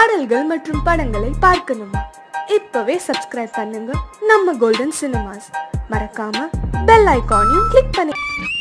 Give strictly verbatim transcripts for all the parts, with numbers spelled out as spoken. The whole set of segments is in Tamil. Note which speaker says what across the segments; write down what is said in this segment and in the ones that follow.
Speaker 1: பாடல்கள் மற்றும் படங்களை பார்க்கணுமா? இப்பவே சப்ஸ்கிரைப் பண்ணுங்க நம்ம கோல்டன் சினிமாஸ். மறக்காம பெல் ஐகானையும் கிளிக் பண்ணி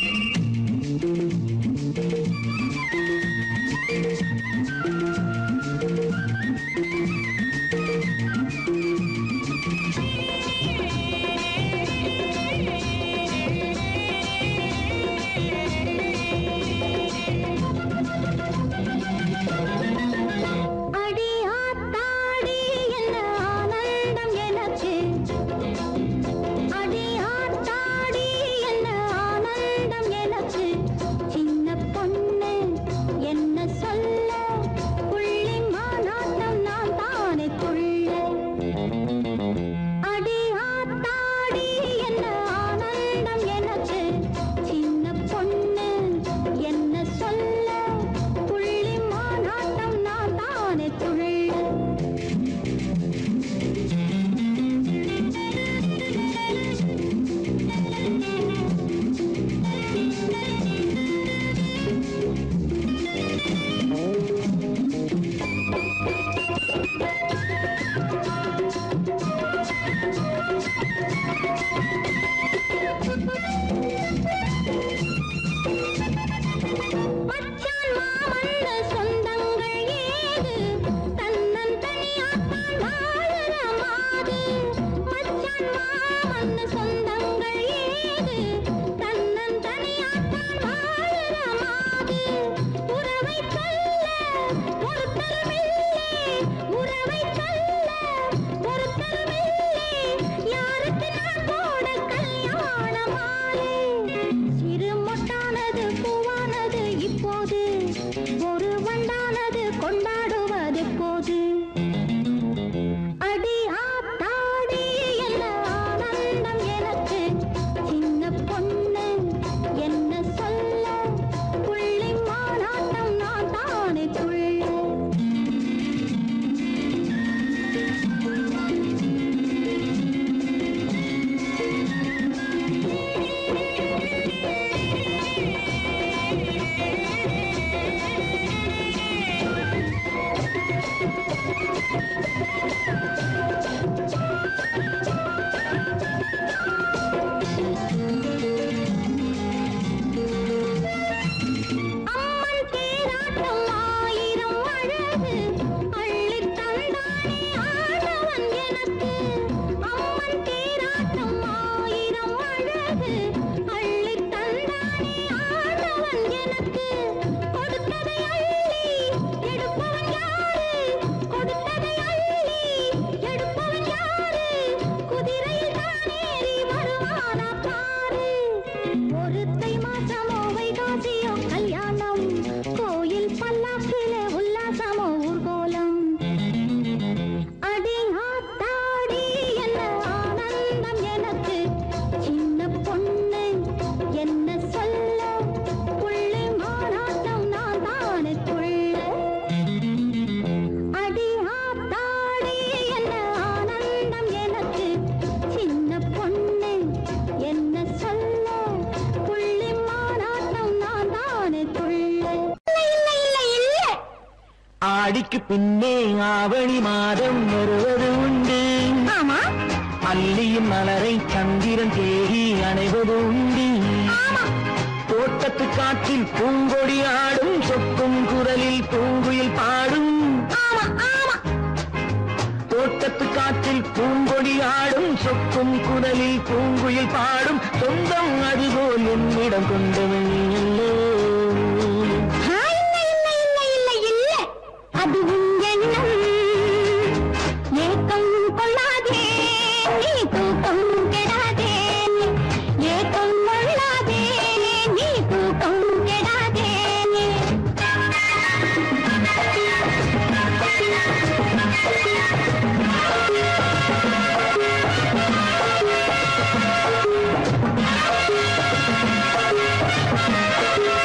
Speaker 2: ஆடிக்கு பின்னே ஆவணி மாதம் வருவது உண்டு. அல்லியின் மலரை சந்திரன் தேடி அணைவது உண்டு. தோட்டத்து காற்றில் பூங்கொடி ஆடும், சொக்கும் குரலில் பூங்குயில் பாடும். தோட்டத்து காற்றில் பூங்கொடி ஆடும், சொக்கும் குரலில் பூங்குயில் பாடும். சொந்தம் அதுபோல் என்னிடம் கொண்டவள் அல்லோ.
Speaker 3: Thank you.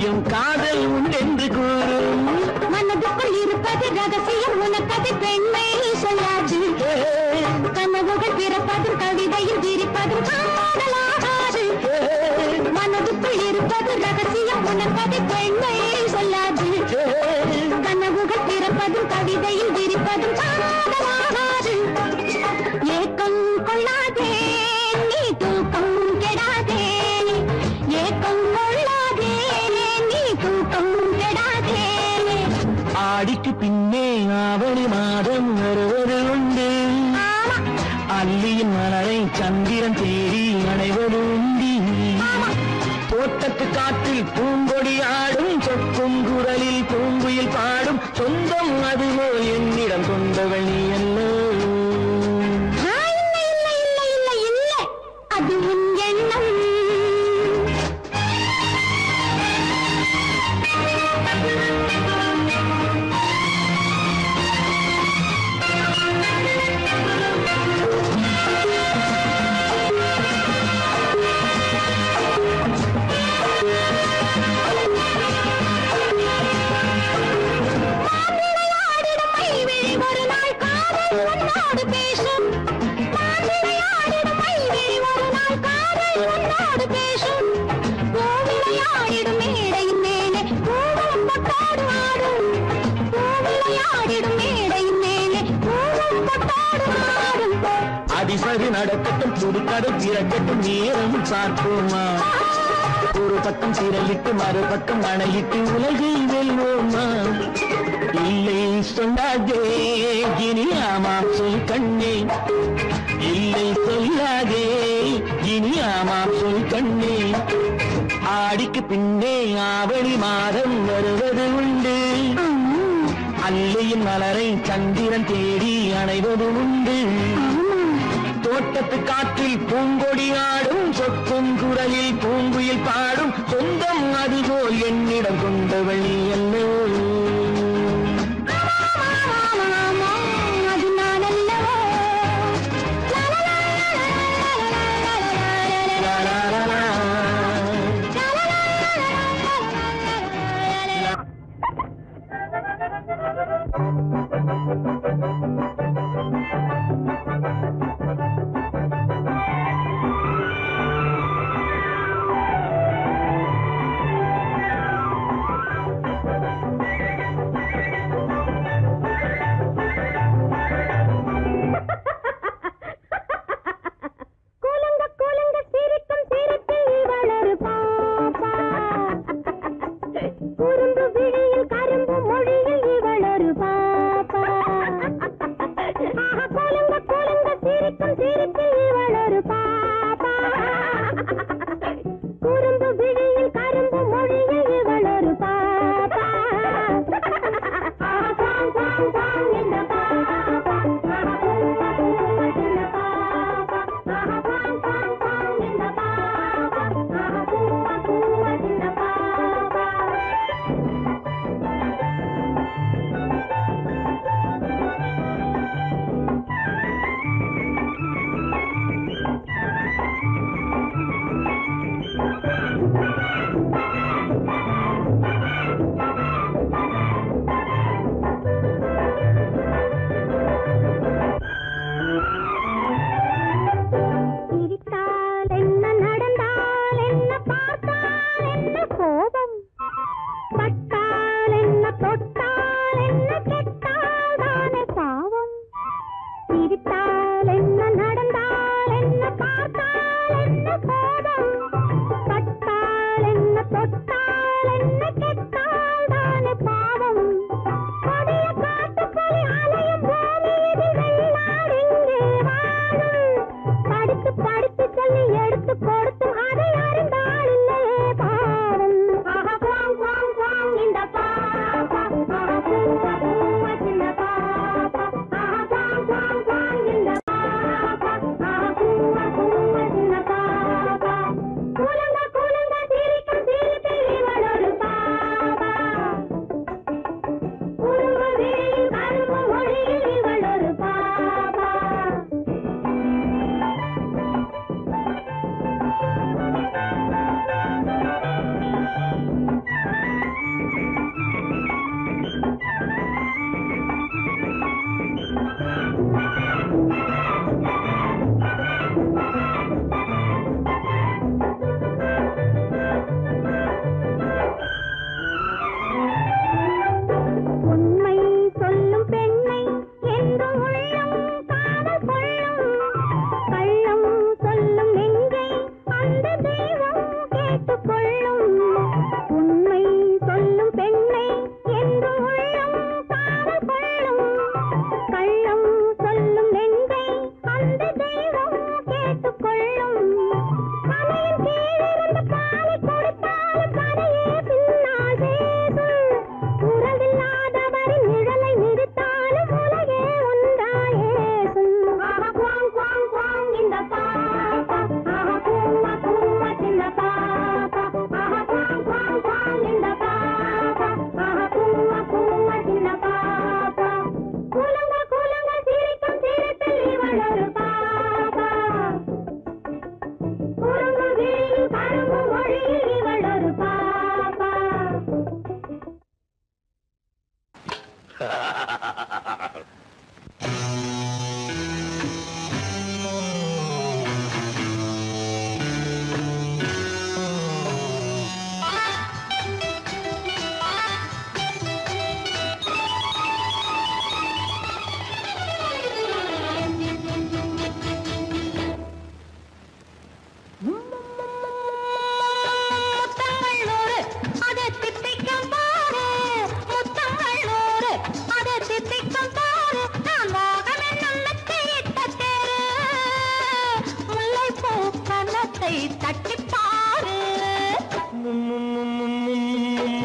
Speaker 2: நீயும் காதல் உண்டென்று கூறும்.
Speaker 3: மனதுக்குள் இருப்பது ரகசியம் உனக்கது பெண்மை சொல்லாது. கனவுகள் பிறப்பதும் கவிதையில் விரிப்பதும் காதலாகாது. மனதுக்குள் இருப்பது ரகசியம் உனக்கது பெண்மை சொல்லாது. கனவுகள் பிறப்பதும் கவிதையில் விரிப்பதும் காதலாகாது. ஏக்கம் கொள்ளாதே நீ தூக்கம் கெடாதே. ஏக்கம் கொள்ளாதே நீ தூக்கம் கெடாதே.
Speaker 2: ஆடிக்கு பின்னே ஆவணி மாதம் வருவது உண்டு. அல்லியின் மலரை சந்திரன் தேடி அடைவது உண்டி. தோட்டத்து காற்றில் பூங்கொடி ஆடும் சொக்கும் குரலில் பூங்குயில் பாடும் சொந்தம் அதுபோல் என்னிடம் கொண்டவள் நீ அல்ல.
Speaker 3: இல்லை இல்லை இல்லை இல்லை இல்லை அது உன் எண்ணம். உன்னோடு பேசும் விளையாடிடும் மைவிழி ஒரு நாள் காதல் உன்னோடு பேசும். பூவிளையாடிடும் மேடையின் மேலே பூவும் பொட்டோடு ஆடும். பூவிளையாடிடும் மேடையின் மேலே பூவும் பொட்டோடு ஆடும்.
Speaker 2: அதிசது நடக்கட்டும் புதுக்கடை திறக்கட்டும் நேரம் பார்ப்போமா. ஒரு பக்கம் திரளிட்டு மறுபக்கம் அணையிட்டு உலகை வெல்வோமா. இல்லை சொல்லாதே இனி ஆமாம் சொல் கண்ணே. இல்லை சொல்லாதே இனி ஆமாம் சொல் கண்ணே. ஆடிக்கு பின்னே ஆவணி மாதம் வருவது உண்டு. அல்லையின் மலரை சந்திரன் தேடி அணைவது உண்டு. தோட்டத்து காற்றில் பூங்கொடி ஆடும் சொக்கும் குரலில் பூங்குயில் பாடும் சொந்தம் அதுபோல் என்னிடம் கொண்டவள் நீ அல்ல.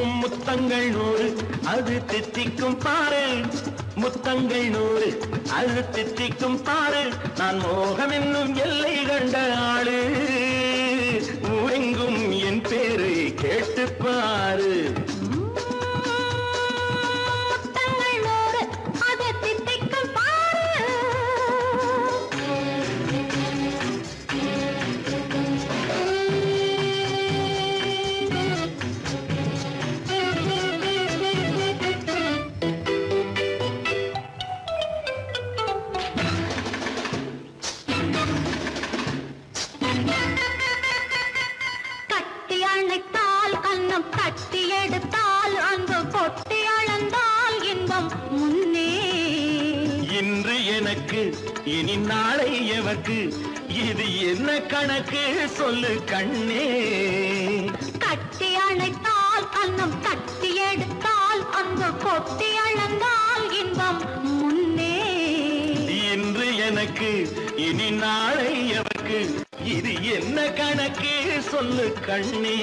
Speaker 2: முத்தங்கள் நூறு அது தித்திக்கும் பாரு, முத்தங்கள் நூறு அது தித்திக்கும் பாரு. நான் மோகம் என்னும் எல்லை கண்ட ஆளு, ஊரெங்கும் என் பேரை கேட்டுப்பாரு. இனி நாளை எவர்க்கு இது என்ன கணக்கு சொல்லு கண்ணே.
Speaker 3: கட்டி அணைத்தால் கண்ணம் கட்டி எடுத்தால் அங்கு கொட்டி அளந்தால் இன்பம் முன்னே.
Speaker 2: இன்று எனக்கு இனி நாளை எவர்க்கு இது என்ன கணக்கு சொல்லு கண்ணே.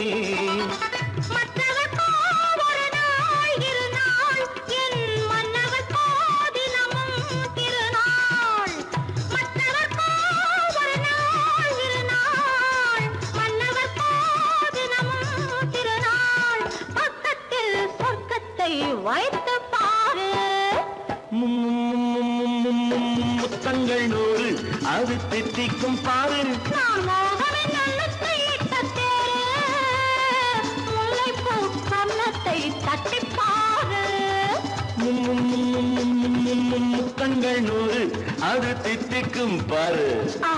Speaker 3: வைத்து பாரு
Speaker 2: முத்தங்கள் நூறு அது தித்திக்கும் பாரு.
Speaker 3: நான் மோகமே நல்லத்தை இட்ட தேரு, முல்லைப்பூ கன்னத்தை தட்டி பாரு.
Speaker 2: முத்தங்கள் நூறு அது தித்திக்கும் பாரு.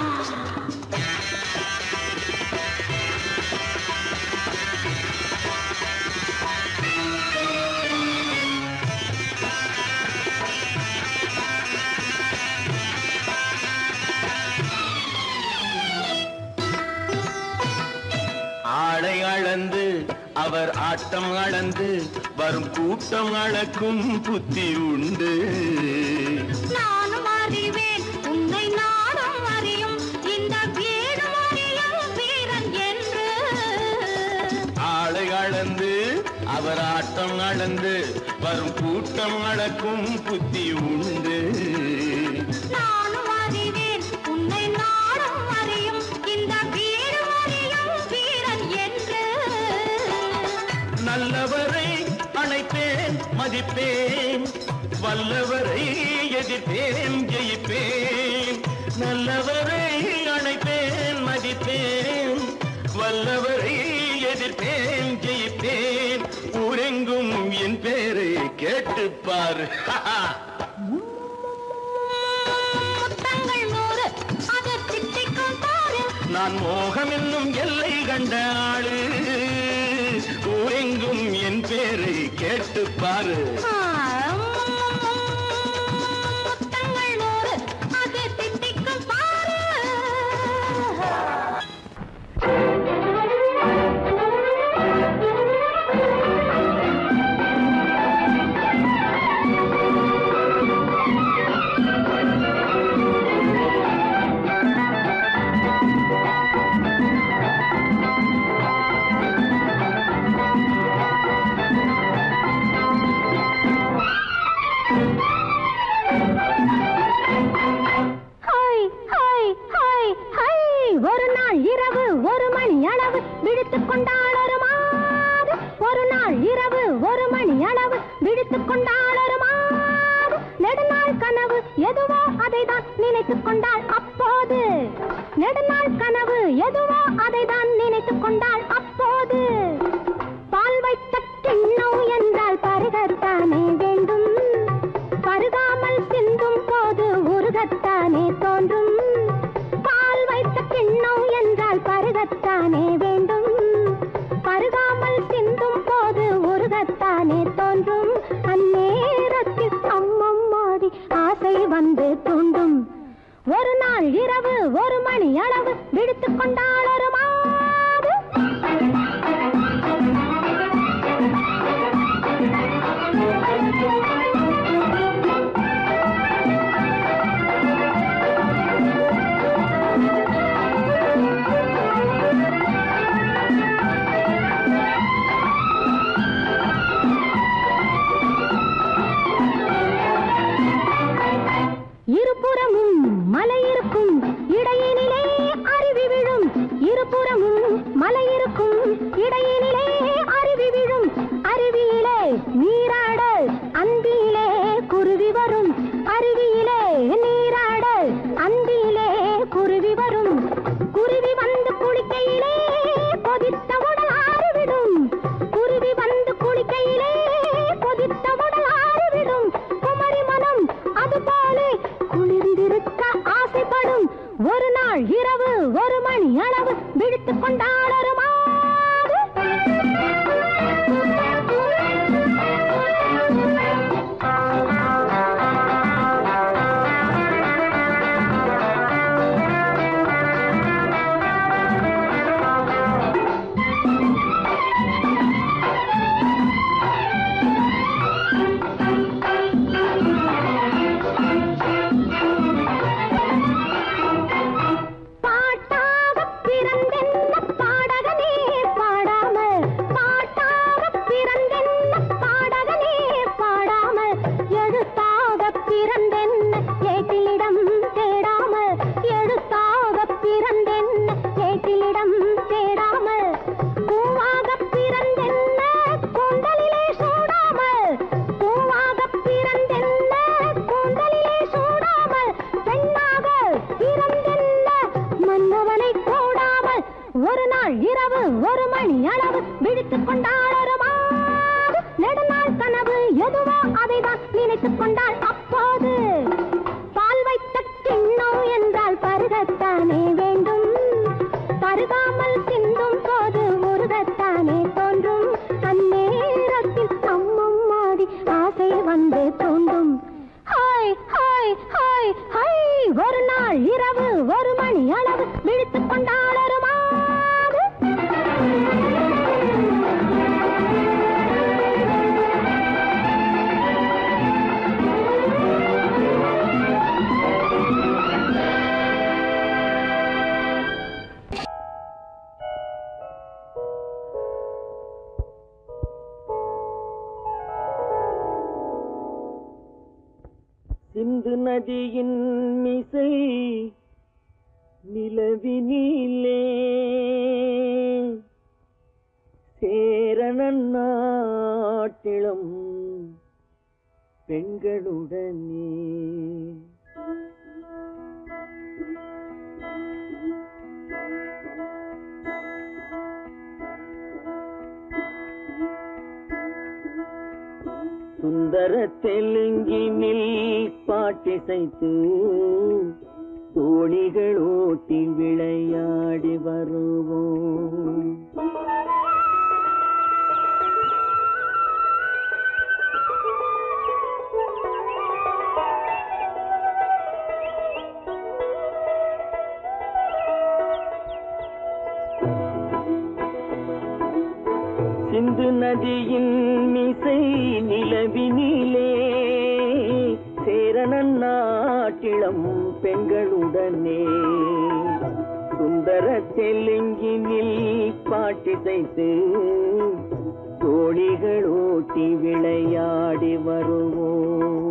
Speaker 2: ஆடை அளந்து அவர் ஆட்டம் அளந்து வரும் கூட்டம் அளக்கும் புத்தி உண்டு.
Speaker 3: நானும் அறிவேன் உன்னை நானும் அறியும் இந்த வீடும் அறியும் வீரன் என்று.
Speaker 2: ஆடை அளந்து அவர் ஆட்டம் அளந்து வரும் கூட்டம் அளக்கும் புத்தி உண்டு.
Speaker 3: நானும் அறிவேன் உன்னை நானும் அறியும் இந்த வீடும் அறியும் வீரன் என்று.
Speaker 2: நல்லவரை அணைப்பேன் மதிப்பேன், வல்லவரை எதிர்ப்பேன் ஜெயிப்பேன். நல்லவரை அணைப்பேன் மதிப்பேன், வல்லவரை எதிர்ப்பேன் ஜெயிப்பேன். ஊரெங்கும் என் பேரை கேட்டுப்பார்.
Speaker 3: முத்தங்கள் நூறு அது தித்திக்கும் பாரு.
Speaker 2: நான் மோகம் என்னும் எல்லை கண்ட ஆளு, ஊரெங்கும் என் பேரை கேட்டுப்பாரு.
Speaker 3: முத்தங்கள் நூறு அது தித்திக்கும் பாரு. ஒரு நாள் இரவு ஒரு மணி அளவு விழித்துக் கொண்டாள் ஒரு மாது. ஒரு நாள் இரவு ஒரு மணி அளவு விழித்துக் கொண்டாள் ஒரு மாது. நெடுநாள் கனவு எதுவோ அதைதான் நினைத்துக் கொண்டாள் அப்போது. நெடுநாள் கனவு எதுவோ அதைதான் நினைத்துக் கொண்டாள் அப்போது. பால் வைத்த கிண்ணம் என்றால் பருகத்தானே வேண்டும், பருகாமல் சிந்தும் போது உருகத்தானே தோன்றும். பால் வைத்த கிண்ணம் என்றால் பருகத்தானே வேண்டும், பருகாமல் சிந்தும் போது உருகத்தானே தோன்றும். அந்நேரத்தில் அம்மம்மாடி ஆசை வந்து தூண்டும். ஒரு நாள் இரவு ஒரு மணி அளவு விழித்துக் கொண்டாள் ஒரு மாது. நீராடு அந்தியிலே குருவி வரும் அருவியிலே நீராடு அந்தியிலே குருவி வரும் குருவி வந்து குளிக்கையிலே கொதித்த உடல் ஆறிவிடும் குருவி வந்து குளிக்கையிலே கொதித்த உடல் ஆறிவிடும் குமரி மனம் அதுபோல குளிர்ந்திருக்க ஆசைப்படும் ஒரு நாள் இரவு ஒரு மணி அளவு விடுத்துக் கொண்டாடருமா ஒரு நாள் இரவு ஒரு மணி அளவு விழித்துக் கொண்டாடருமா நெடுநாள் கனவு எதுவோ அதைதான் நினைத்துக் கொண்டாள் அப்போது பால் வைத்த கிண்ணம் என்றால் பருகத்தானே வேண்டும் பருகாமல் சிந்தும் போது முருகத்தானே தோன்றும் அந்நேரத்தில் அம்மம் மாடி ஆசை வந்து தோன்றும் ஹாய் ஹாய் ஹாய் ஹாய் ஒரு நாள் இரவு ஒரு மணி அளவு விழித்துக் கொண்டாடருமா
Speaker 2: சிந்து நதியின் மிசை நிலவினிலே சேரணன் நாட்டிளம் பெண்களுடனே சுந்தர தெலுங்கினில் பாட்டிசைத்து தோணிகள் ஓட்டி விளையாடி வருவோம் சிந்து நதியின் மிசை நிலவினிலே சேரணன் நாட்டிளம் பெண்களுடனே சுந்தர தெலுங்கினில் பாட்டிசைத்து தோணிகள் ஓட்டி விளையாடி வருவோம்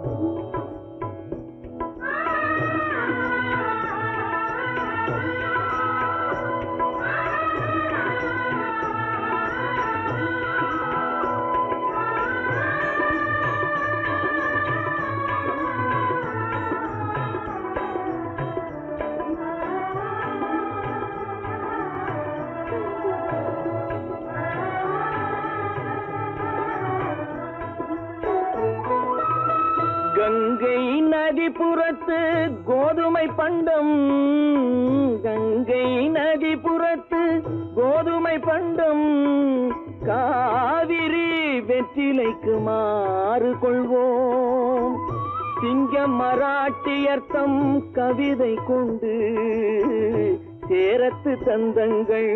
Speaker 2: கங்கை நதிபுறத்து கோதுமை பண்டம் கங்கை நதிபுறத்து கோதுமை பண்டம் காவிரி வெற்றிலைக்கு மாறு கொள்வோம் சிங்கம் மராட்டியர்த்தம் கவிதை கொண்டு சேரத்து தந்தங்கள்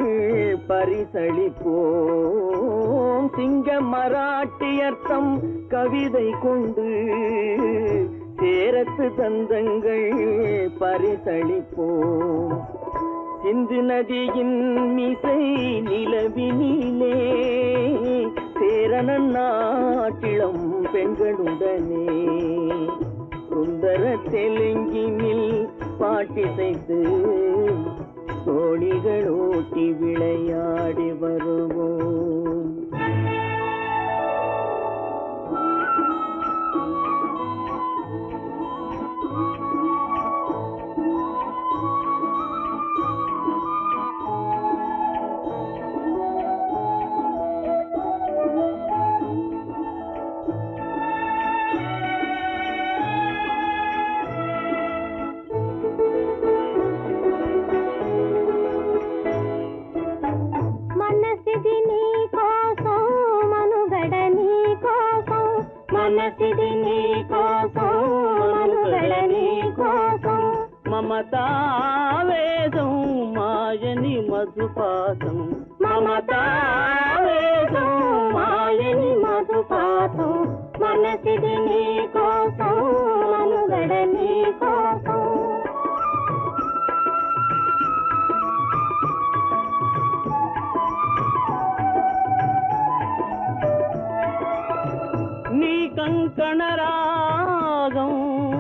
Speaker 2: பரிசளிப்போம் சிங்கம் மராட்டியர்த்தம் கவிதை கொண்டு சேரத்து தந்தங்கள் பரிசளிப்போம் சிந்து நதியின் மிசை நிலவினிலே சேரணன் நாட்டிளம் பெண்களுடனே சுந்தர தெலுங்கினில் பாட்டிசைத்து தோணிகள் ஓட்டி விளையாடி வருவோம்
Speaker 3: మనసిది నీ కోసం మనుగడ నీ కోసం
Speaker 2: మమతావేదం మాయని మధుపాతం మమతావేదం
Speaker 3: మాయని మధుపాతం మనసిది నీ కోసం మనుగడ నీ కోసం
Speaker 2: నీ కంకణ రాగం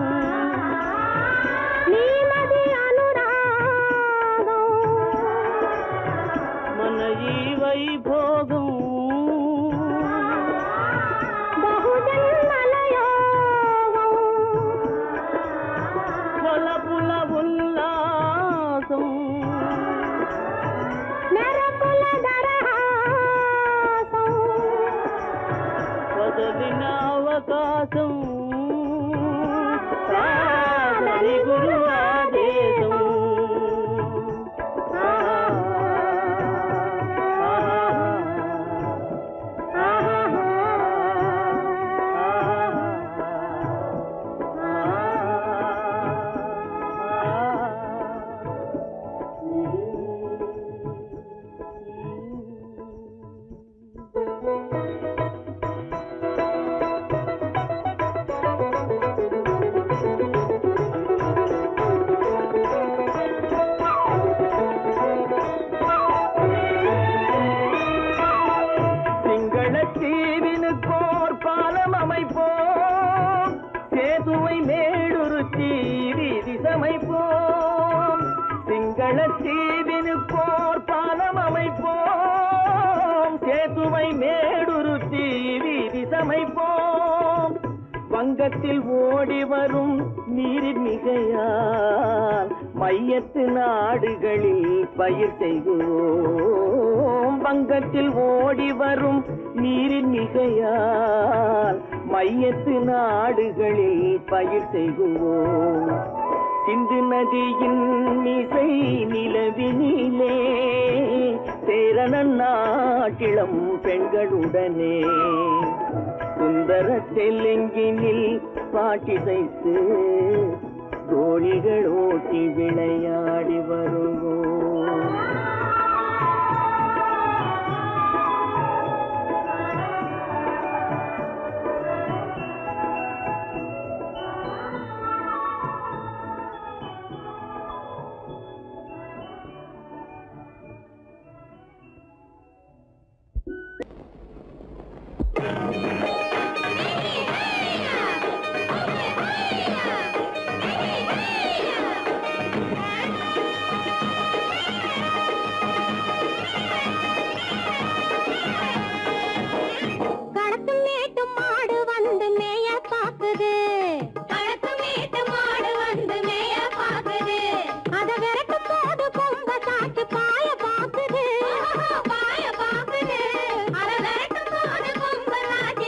Speaker 3: నీ మది అనురాగం
Speaker 2: మన ఈ వైభోగం
Speaker 3: బహుజన్మల యోగం
Speaker 2: కొలపుల ఉల్లాసం
Speaker 3: మెరపుల దరహాసం
Speaker 2: వదలిన అవకాశం కాదని గురు ఆదేశం சிங்களத்தீவினுக்கோர் பாலம் அமைப்போம் சேதுவை மேடுருத்தி வீதி சமைப்போம் வங்கத்தில் ஓடி வரும் நீரின் மிகையால் மையத்து நாடுகளில் பயிர் செய்வோம் வங்கத்தில் ஓடி வரும் நீரின் மிகையால் மையத்து நாடுகளில் பயிர் செய்வோம் சிந்து நதியின் மிசை நிலவினிலே சேரண நாட்டிளம் பெண்களுடனே சுந்தர தெலுங்கினில் பாட்டிசைத்து தோணிகள் ஓட்டி விளையாடி வருவோம்
Speaker 3: பாய பாக்குது அத விரட்டும் போது கொம்ப சாட்சி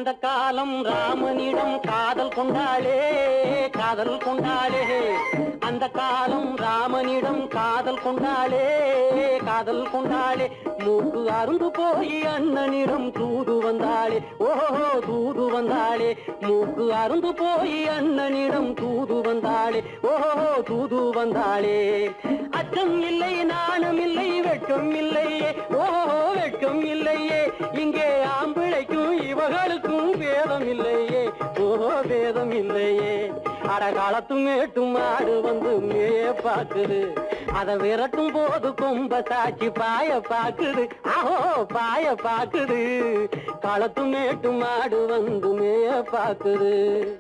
Speaker 4: அந்த காலம் ராமனிடம் காதல் கொண்டாளே காதல் கொண்டாளே அந்த காலம் ராமனிடம் காதல் கொண்டாளே காதல் கொண்டாளே மூக்கு அருந்து போய் அண்ணனிடம் தூது வந்தாளே ஓஹோ தூது வந்தாளே மூக்கு அருந்து போய் அண்ணனிடம் தூது வந்தாளே ஓஹோ தூது வந்தாளே அச்சம் இல்லை நாணம் இல்லை வெட்கம் இல்லையே ஓஹோ வெட்கம் இல்லையே இங்கே ஆம்பிளைக்கும் இவர்களுக்கும் வேதம் இல்லையே ஓஹோ வேதம் இல்லையே அடகாலத்து மேட்டும் மாடு வந்து மேய பாக்குது அத விரட்டும் போது கொம்ப சாட்சி பாய பாக்குது ஆஹோ பாய பாக்குது களத்து மேட்டும் மாடு வந்து மேய பாக்குது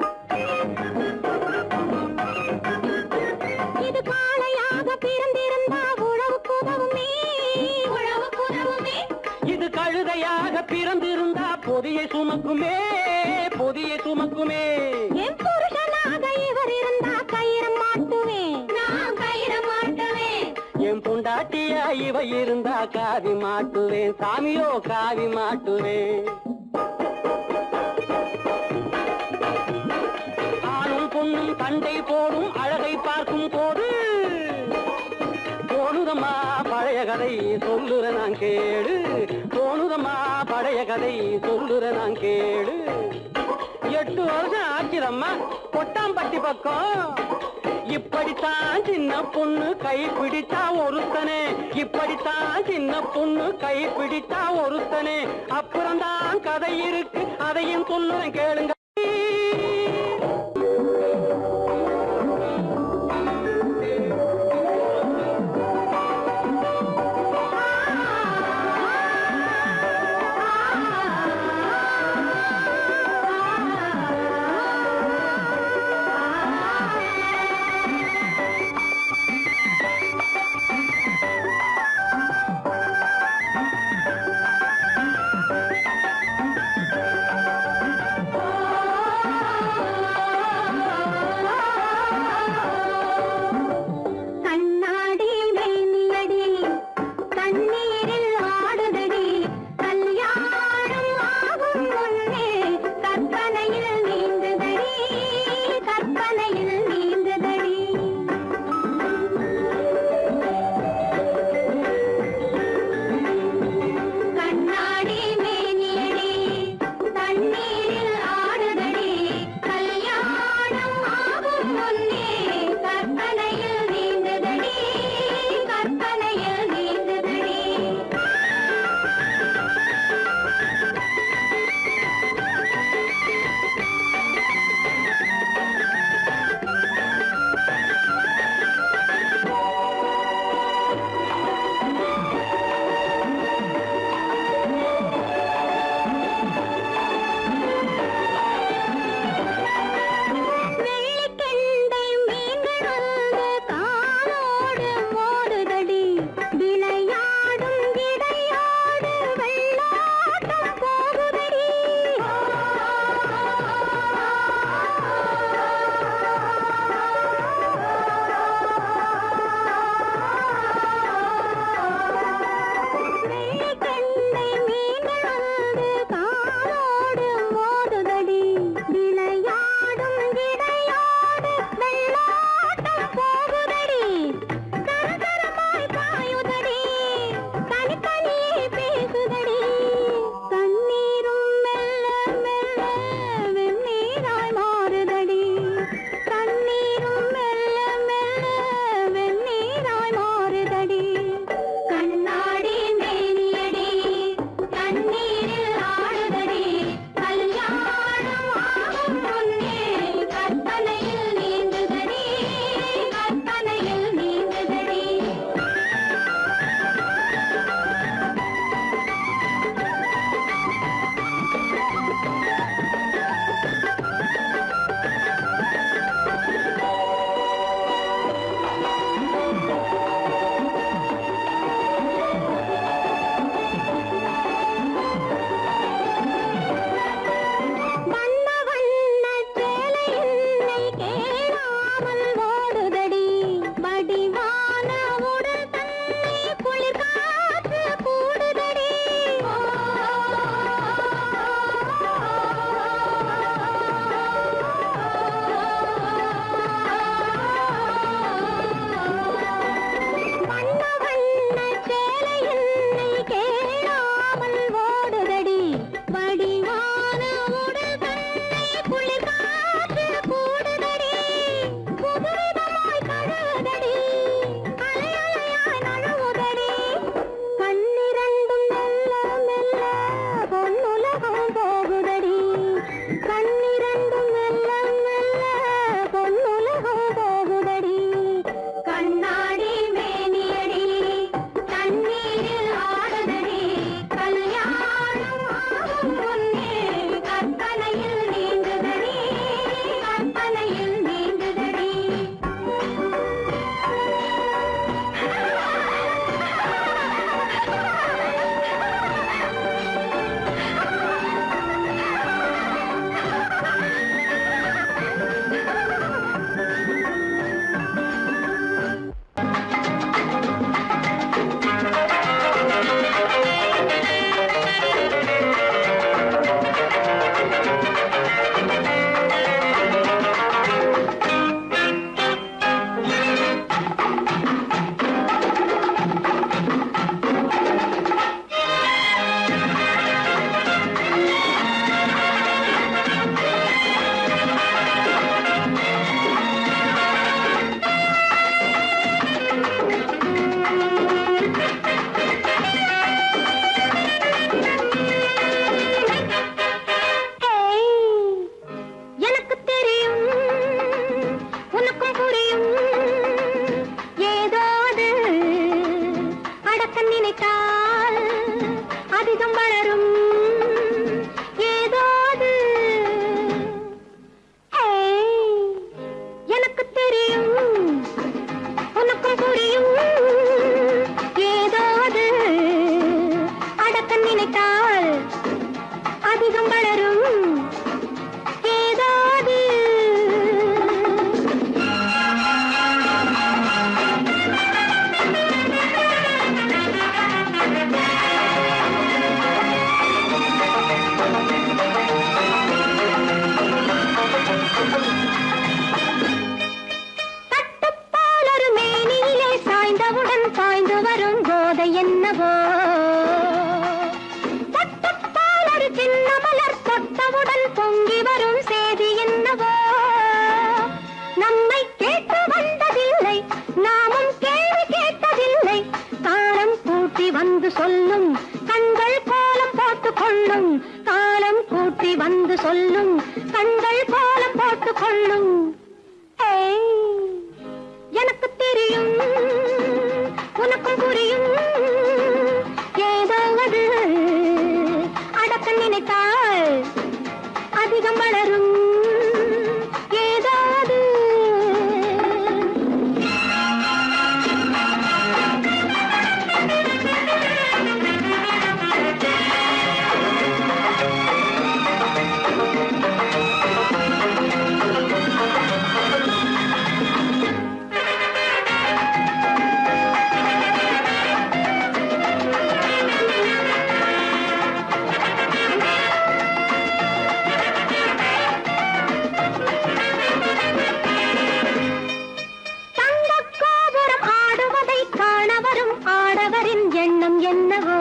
Speaker 3: இது காளையாக பிறந்திருந்தா உழவுக்கு உதவுமே உழவுக்கு உதவுமே
Speaker 4: இது கழுதையாக பிறந்திருந்தா பொதியை சுமக்குமே பொதியை சுமக்குமே
Speaker 3: என் புருஷனாக இவர் இருந்தா கயிறு மாட்டுவேன் நான் கயிறு மாட்டுவேன்
Speaker 4: என் பொண்டாட்டியா இவ இருந்தா காவி மாட்டுவேன் சாமியோ காவி மாட்டுவேன் ஆணும் பொண்ணும் சண்டை போடும் அழகை பார்க்கும் போது தோணுதம்மா பழைய கதை சொல்லுற நான் கேளு தோணுதம்மா பழைய கதை சொல்லுற நான் கேளு எட்டு வருஷம் ஆச்சுதம்மா கொட்டாம்பட்டி பக்கம் இப்படித்தான் சின்ன பொண்ணு கை பிடித்தா ஒருத்தனே இப்படித்தான் சின்ன பொண்ணு கை பிடித்தா ஒருத்தனே அப்புறம்தான் கதை இருக்கு அதையும் சொல்லுறேன் கேளுங்க
Speaker 3: Oh அதிகம் வளரும் ஏதோ அது. எனக்கு தெரியும் உனக்கும் புரியும் ஏதோ அது. அடக்க நினைத்தால் அதிகம் வளரும் ஏதோ அது. தட்டுப்பாலொரு மேனியிலே சாய்ந்தவுடன் பாய்ந்து வரும் போதை என்னவோ. தட்டுப்பாலொரு சின்ன மலர் தொட்டவுடன் பொங்கி வரும் செய்தி என்னவோ. நம்மை கேட்டு வந்ததில்லை நாமும் கேள்வி கேட்டதில்லை. காலம் கூட்டி வந்து சொல்லும் கண்கள் கோலம் போட்டுக் கொள்ளும். காலம் கூட்டி வந்து சொல்லும் கண்கள் கோலம் போட்டுக் கொள்ளும். எனக்கு தெரியும் உனக்கும் புரியும் ஏதோ அது. அடக்க நினைத்தால் அதிகம் வளரும் ஏதோ அது. எண்ணம் என்னவோ.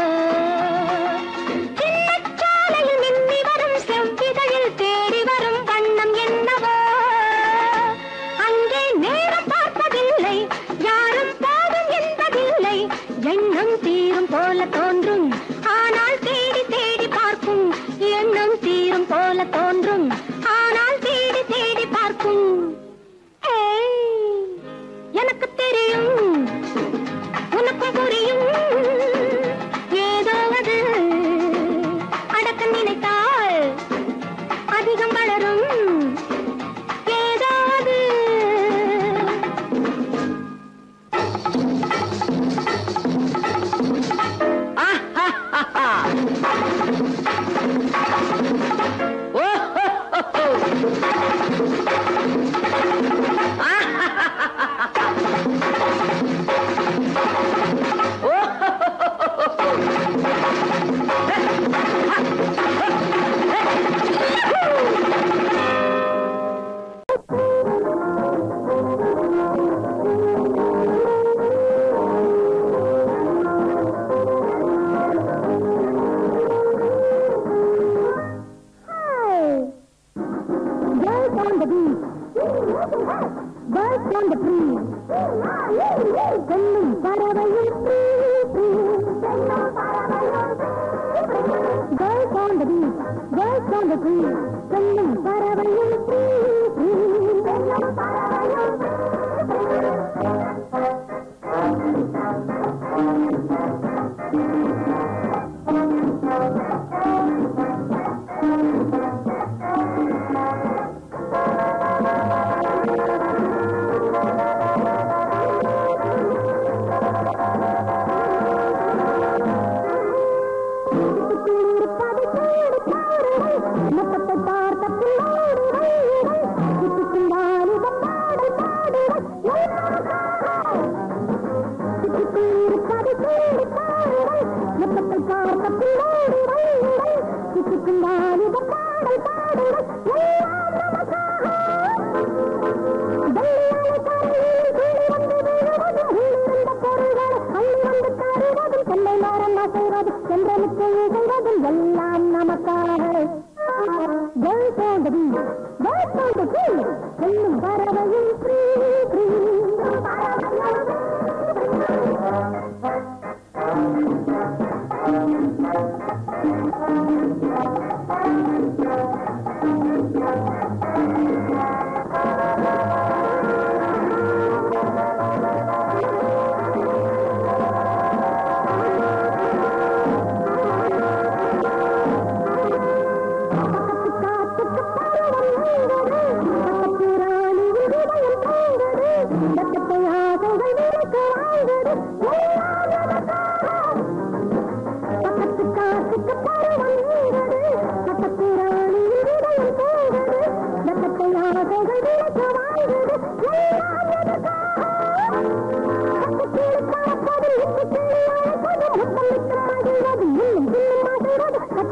Speaker 3: சின்னச்சாலையில் மின்னி வரும் செவ்விதழில் தேடி வரும் வண்ணம் என்னவோ. அங்கே நேரம் பார்ப்பதில்லை யாரும் போதும் என்பதில்லை. எண்ணம் தீரும் போல தோன்றும் ஆனால் தேடி தேடி பார்க்கும். எண்ணம் தீரும் போல தோன்றும் ஆனால் தேடி தேடி பார்க்கும். எனக்கு தெரியும் உனக்கும் புரியும் ஏதோ அது. அடக்க நினைத்தால் அதிகம் வளரும் ஏதோ அது. Birds on the tree. Kallum paravayum Birds on the beach. Birds on the tree. Kallum paravayum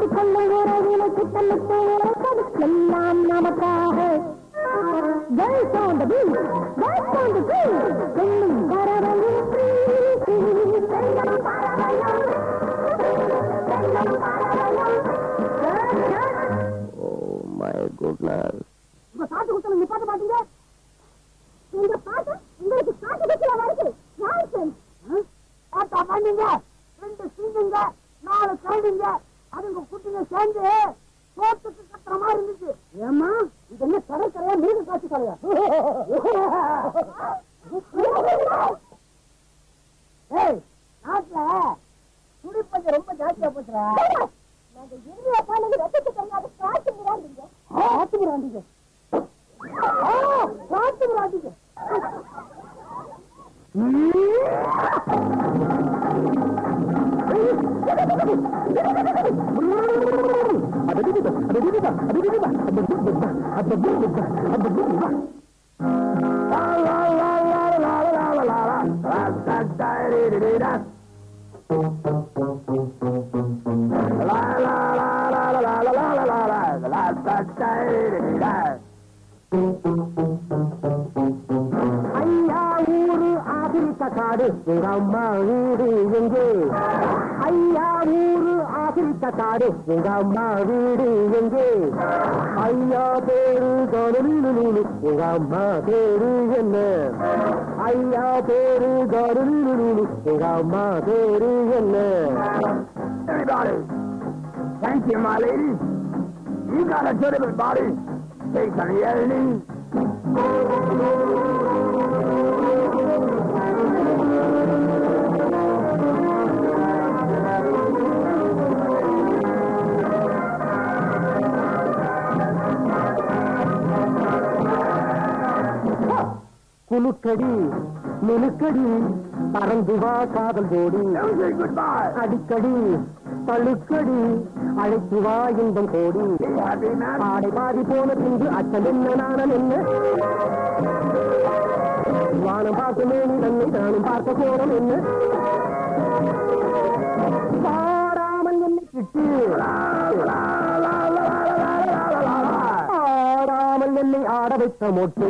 Speaker 3: கொள்ளும் உறவினை கிட்டலுக்கு எல்லாம் நமக்காக Girls on the beat, girls on the beat, பெண்ணும் பறவையும் பெண்ணும் பறவையும் பெண்ணும் பறவையும்.
Speaker 2: Oh my goodness.
Speaker 3: உங்க பாட்டு கொடுத்தவங்க நிப்பாட்ட மாட்டீங்க. இந்த பாட்டு உங்களுக்கு பாட்டு கட்டில வருது. நான்சென்ஸ். பாட்டா பண்ணீங்க. ரெண்டு சிங்கிங்க, நாலு கைடிங்க, அதுங்க குட்டிங்க சேர்ந்து போட்டுக்கு கத்துற மாதிரி இருந்துச்சு. ஏமா இது என்ன கடை கரையா மீது காட்சி கரையா? ஏய் நாட்டுல குடிப்பஞ்சம் ரொம்ப ஜாஸ்தியா போச்சுடா. நாங்க இந்தியா பாலுங்க ரத்தத்தை தெரியாத காட்டு முறாண்டிங்க. காட்டு முறாண்டிங்க. ஆ காட்டு முறாண்டிங்க. ஐயா ஊரு ஆபிரிக்க காடு உங்க அம்மா வீடு எங்கே? ஐயா ஊரு ஆபிரிக்க காடு உங்க அம்மா வீடு எங்கே? ஐயா பேரு கருளு உங்க அம்மா பேரு என்ன? ஐயா பேரு கருளு உங்க அம்மா பேரு என்ன?
Speaker 2: Everybody, thank you, my lady. You got a terrible body. Take some yelling.
Speaker 4: குலுக்கடி மினுக்கடி பறந்து வா காதல் ஜோடி அடிக்கடி பழுக்கடி அழைத்து வா இன்பம் கோடி ஆடை பாடி போன பின்பு அச்சல் என்ன நாணம் என்ன வானம் பார்க்குமே நீ தன்னை நானும் பார்க்க போறோம் என்ன பாராமல் என்னை கிட்டு ஆடாமல் என்னை ஆட வைத்த மொட்டு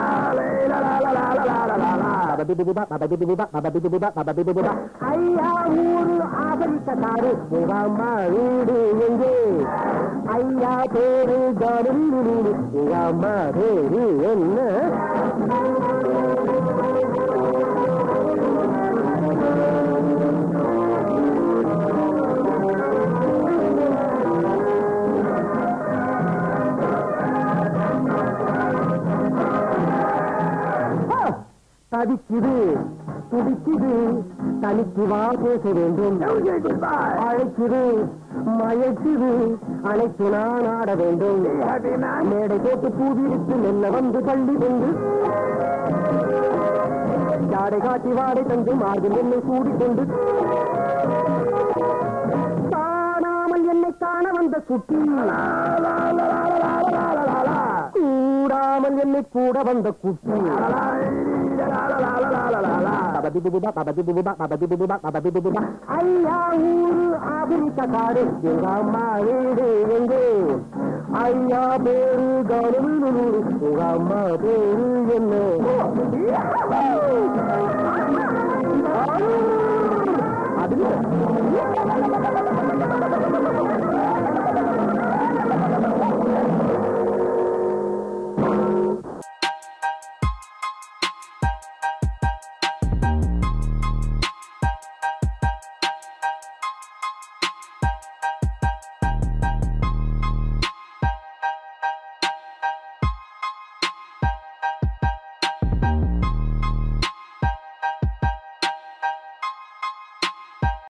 Speaker 4: ஐயா ஊரு ஆபரித்த காரு உங்க அம்மா வீடு எங்கே ஐயா பேரு கருளு உங்க அம்மா பேரு என்ன தவிக்குது துடிக்குது தனிக்கு வா பேச வேண்டும் அழைக்குது மயக்குது அழைத்து நான் ஆட வேண்டும் மேடை போட்டு பூவிருக்கு மெல்ல வந்து பள்ளி கொண்டு ஜாடை காட்டி வாடை தந்து மார்பில் என்னை கூடிக்கொண்டு காணாமல் என்னை காண வந்த குட்டி கூடாமல் என்னை கூட வந்த குட்டி ஐயா ஊரு ஆபிரிக்க காடு எங்க அம்மா வீடு எங்கே ஐயா பேரு கருளு உங்க அம்மா பேரு என்ன அது